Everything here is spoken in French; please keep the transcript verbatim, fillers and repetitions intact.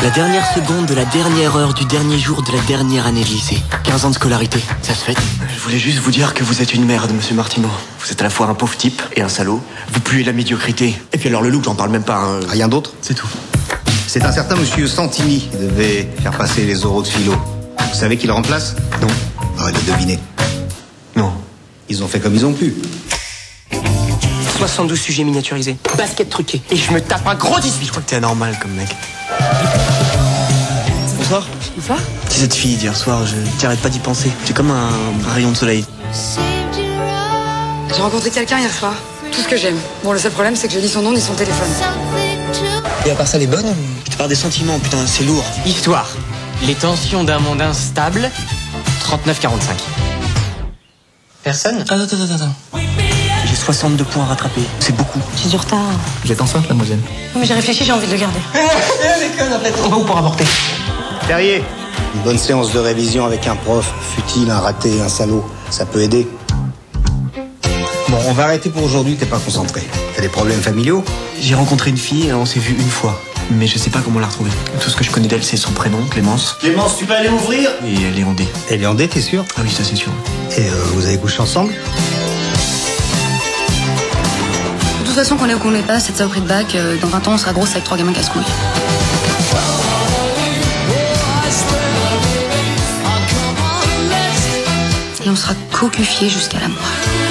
La dernière seconde de la dernière heure du dernier jour de la dernière année de lycée. quinze ans de scolarité, ça se fait. Je voulais juste vous dire que vous êtes une merde, monsieur Martino. Vous êtes à la fois un pauvre type et un salaud. Vous puez la médiocrité. Et puis alors le look, j'en parle même pas. Hein. Rien d'autre? C'est tout. C'est un certain monsieur Santini qui devait faire passer les oraux de philo. Vous savez qui le remplace? Non. Ah, il a deviné. Non. Ils ont fait comme ils ont pu. soixante-douze sujets miniaturisés. Basket truqué. Et je me tape un gros dix-huit. Je crois que t'es anormal comme mec. Bonsoir. Bonsoir. C'est cette fille d'hier soir, je t'arrête pas d'y penser. C'est comme un rayon de soleil. J'ai rencontré quelqu'un hier soir. Tout ce que j'aime. Bon, le seul problème, c'est que j'ai ni son nom ni son téléphone. Et à part ça, les bonnes? Je te parle des sentiments, putain, c'est lourd. Histoire. Les tensions d'un monde instable. trente-neuf quarante-cinq. Personne? Attends, attends, attends, attends. J'ai soixante-deux points à rattraper. C'est beaucoup. J'ai du retard. Vous êtes enceinte, mademoiselle? Oui, mais j'ai réfléchi, j'ai envie de le garder. On va où pour avorter? Terrier, une bonne séance de révision avec un prof, fut-il un raté, un salaud, ça peut aider. Bon, on va arrêter pour aujourd'hui, t'es pas concentré. T'as des problèmes familiaux? J'ai rencontré une fille et on s'est vu une fois. Mais je sais pas comment la retrouver. Tout ce que je connais d'elle, c'est son prénom, Clémence. Clémence, tu peux aller ouvrir? Et elle est en D. Elle est en D, t'es sûr? Ah oui, ça c'est sûr. Et euh, vous avez couché ensemble? De toute façon, qu'on ait ou qu'on l'ait pas, cette saloperie de bac, euh, dans vingt ans, on sera grosse avec trois gamins casse-couilles. Et on sera cocufiés jusqu'à la moelle.